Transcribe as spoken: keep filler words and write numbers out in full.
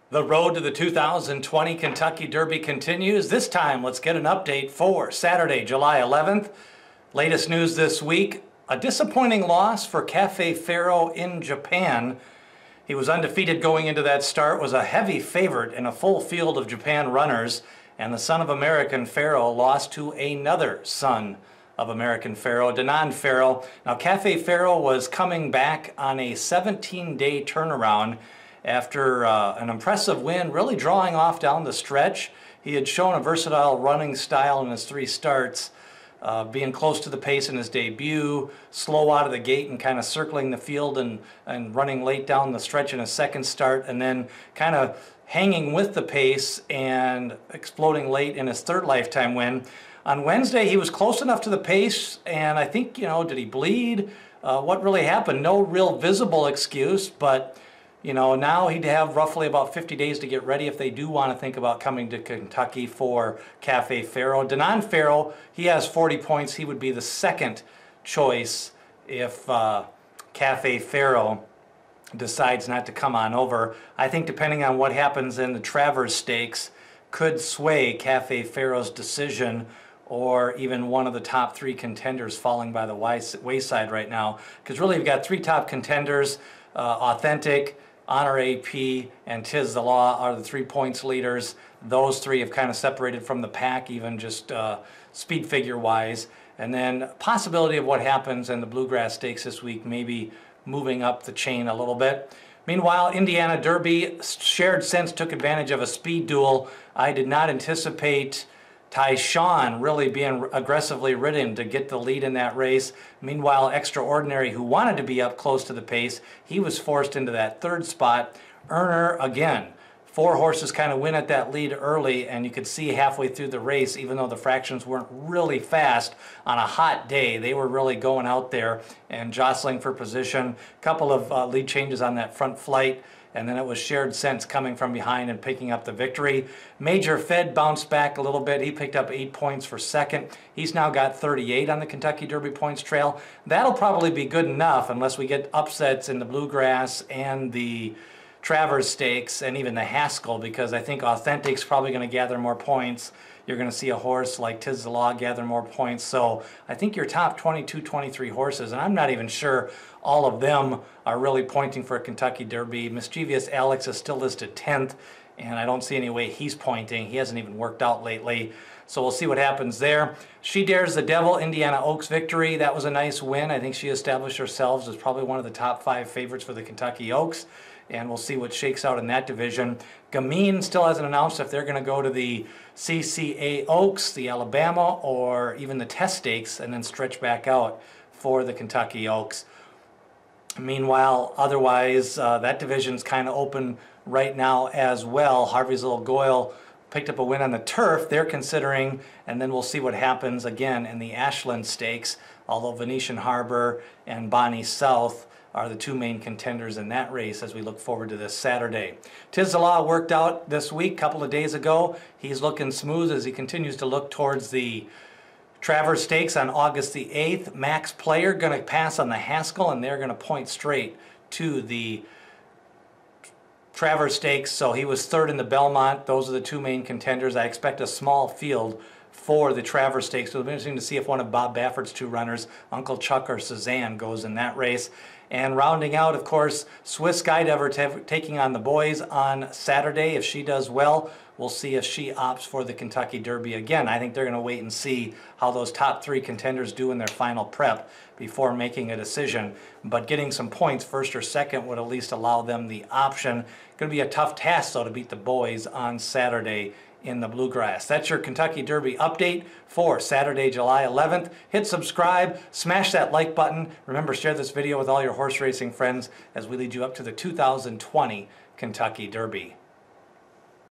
The road to the two thousand twenty Kentucky Derby continues. This time, let's get an update for Saturday, July eleventh. Latest news this week, a disappointing loss for Cafe Pharoah in Japan. He was undefeated going into that start, was a heavy favorite in a full field of Japan runners, and the son of American Pharoah lost to another son of American Pharoah, Leone Pharoah. Now, Cafe Pharoah was coming back on a seventeen day turnaround after uh, an impressive win, really drawing off down the stretch. He had shown a versatile running style in his three starts, uh, being close to the pace in his debut, slow out of the gate and kind of circling the field and, and running late down the stretch in his second start, and then kind of hanging with the pace and exploding late in his third lifetime win. On Wednesday, he was close enough to the pace, and I think, you know, did he bleed? Uh, what really happened? No real visible excuse, but you know, now he'd have roughly about fifty days to get ready if they do want to think about coming to Kentucky for Cafe Pharoah. Leone Pharoah, he has forty points. He would be the second choice if uh, Cafe Pharoah decides not to come on over. I think depending on what happens in the Travers stakes could sway Cafe Pharoah's decision, or even one of the top three contenders falling by the wayside right now. Because really, you've got three top contenders, uh, Authentic, Honor A P, and Tiz the Law are the three points leaders. Those three have kind of separated from the pack, even just uh, speed figure wise. And then possibility of what happens in the Bluegrass Stakes this week, maybe moving up the chain a little bit. Meanwhile, Indiana Derby, Shared Sense took advantage of a speed duel. I did not anticipate Tyshawn really being aggressively ridden to get the lead in that race. Meanwhile, Extraordinary, who wanted to be up close to the pace, he was forced into that third spot. Earner, again, four horses kind of win at that lead early, and you could see halfway through the race, even though the fractions weren't really fast on a hot day, they were really going out there and jostling for position. A couple of uh, lead changes on that front flight, and then it was Shared Sense coming from behind and picking up the victory. Major Fed bounced back a little bit. He picked up eight points for second. He's now got thirty-eight on the Kentucky Derby points trail. That'll probably be good enough unless we get upsets in the Bluegrass and the Travers Stakes and even the Haskell, because I think Authentic's probably going to gather more points. You're going to see a horse like Tiz the Law gather more points. So I think your top twenty-two, twenty-three horses, and I'm not even sure all of them are really pointing for a Kentucky Derby. Mischievous Alex is still listed tenth, and I don't see any way he's pointing. He hasn't even worked out lately. So we'll see what happens there. Shedaresthedevil, Indiana Oaks victory. That was a nice win. I think she established herself as probably one of the top five favorites for the Kentucky Oaks, and we'll see what shakes out in that division. Gamine still hasn't announced if they're going to go to the C C A Oaks, the Alabama, or even the Test Stakes, and then stretch back out for the Kentucky Oaks. Meanwhile, otherwise, uh, that division's kind of open right now as well. Harvey's Little Goyle picked up a win on the turf, they're considering, and then we'll see what happens again in the Ashland Stakes, although Venetian Harbor and Bonnie South are the two main contenders in that race as we look forward to this Saturday. Tiz the Law worked out this week, a couple of days ago. He's looking smooth as he continues to look towards the Travers Stakes on August the eighth. Max Player going to pass on the Haskell, and they're going to point straight to the Travers Stakes. So he was third in the Belmont. Those are the two main contenders. I expect a small field for the Travers Stakes. So it'll be interesting to see if one of Bob Baffert's two runners, Uncle Chuck or Suzanne, goes in that race. And rounding out, of course, Swiss Skydiver taking on the boys on Saturday. If she does well, we'll see if she opts for the Kentucky Derby again. I think they're going to wait and see how those top three contenders do in their final prep before making a decision. But getting some points, first or second, would at least allow them the option. Going to be a tough task, though, to beat the boys on Saturday in the Bluegrass. That's your Kentucky Derby update for Saturday, July eleventh. Hit subscribe, smash that like button. Remember, share this video with all your horse racing friends as we lead you up to the two thousand twenty Kentucky Derby.